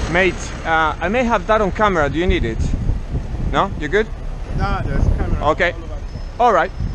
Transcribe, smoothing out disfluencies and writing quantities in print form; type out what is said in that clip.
Mate, I may have that on camera. Do you need it? No? You good? Nah, there's camera. Okay. All over the car. All right.